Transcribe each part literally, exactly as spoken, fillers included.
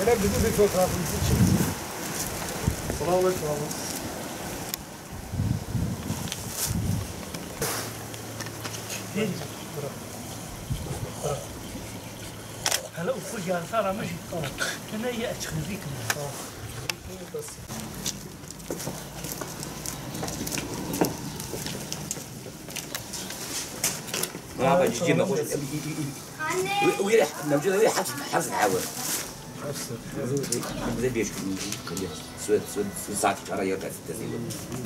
Hele bizim bir fotoğrafımızı çek. Selamun aleyküm abi. هلا وفوق على صار ماشي كنا هي اتخذيك مرحبا جيجي ما خوش ويريح موجود ويريح حبس حبس الحاور زي بيش سويت سويت ساعة شهر يرجع في التسليم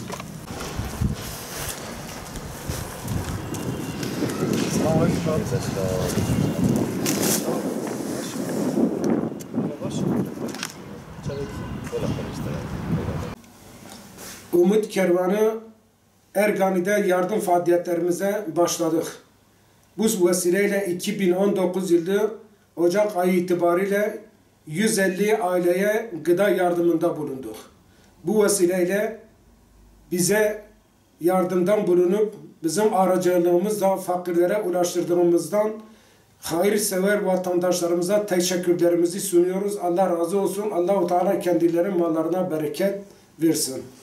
Selamun aleyküm abi. Umut Kervanı Ergani'de yardım faaliyetlerimize başladık. Bu vesileyle iki bin on dokuz yılı Ocak ayı itibariyle yüz elli aileye gıda yardımında bulunduk. Bu vesileyle bize yardımdan bulunup bizim aracılığımızla fakirlere ulaştırdığımızdan hayırsever vatandaşlarımıza teşekkürlerimizi sunuyoruz. Allah razı olsun. Allah-u Teala kendilerinin mallarına bereket versin.